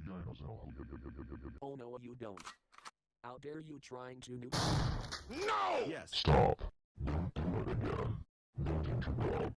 Oh no, you don't. How dare you trying to nuke? No! Yes. Stop. Don't do it again. Don't interrupt.